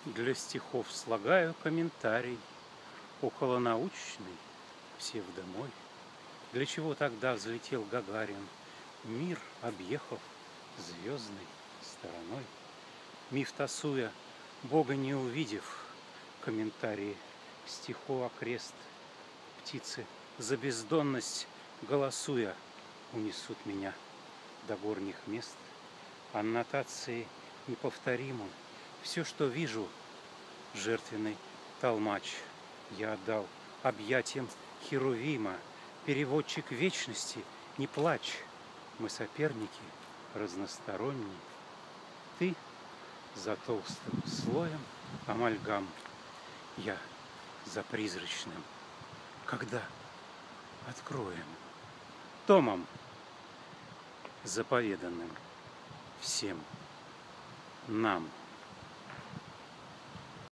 Для стихов слагаю комментарий, околонаучный, псевдомой. Для чего тогда взлетел Гагарин, мир объехав звездной стороной? Миф тасуя, Бога не увидев, комментарии к стиху окрест. Птицы за бездонность голосуя унесут меня до горних мест. Аннотации неповторимы. Все, что вижу, жертвенный толмач я отдал объятиям Херувима. Переводчик вечности, не плачь, мы соперники разносторонние. Ты за толстым слоем амальгам, я за призрачным. Когда откроем томом заповеданным всем нам?